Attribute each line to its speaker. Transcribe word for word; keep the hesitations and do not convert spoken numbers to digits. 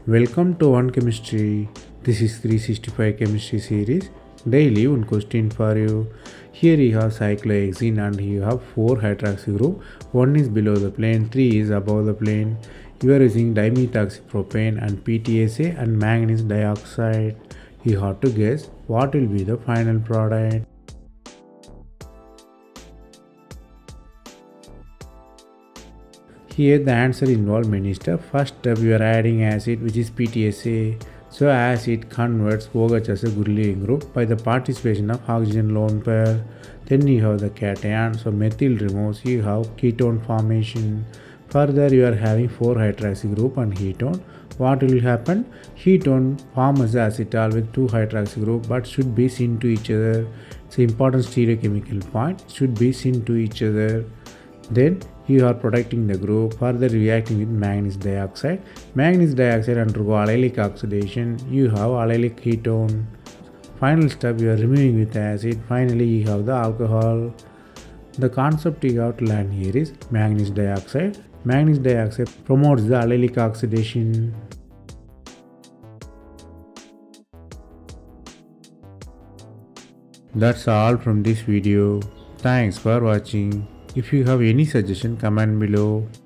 Speaker 1: Welcome to One Chemistry. This is three sixty-five Chemistry series. Daily one question for you. Here you have cyclohexene and you have four hydroxy group. One is below the plane, three is above the plane. You are using dimethoxypropane and P T S A and manganese dioxide. You have to guess what will be the final product. Here the answer involves many steps. First step, you are adding acid, which is P T S A. So acid converts OH as a good leading group by the participation of oxygen lone pair. Then you have the cation, so methyl removes, you have ketone formation. Further you are having four hydroxy group and ketone. What will happen? Ketone forms acetal with two hydroxy group but should be syn to each other. It's an important stereochemical point, should be syn to each other. Then you are protecting the group, further reacting with manganese dioxide. Manganese dioxide undergo allylic oxidation, you have allylic ketone. Final step, you are removing with acid. Finally you have the alcohol. The concept you have to learn here is manganese dioxide. Manganese dioxide promotes the allylic oxidation. That's all from this video. Thanks for watching. If you have any suggestion, comment below.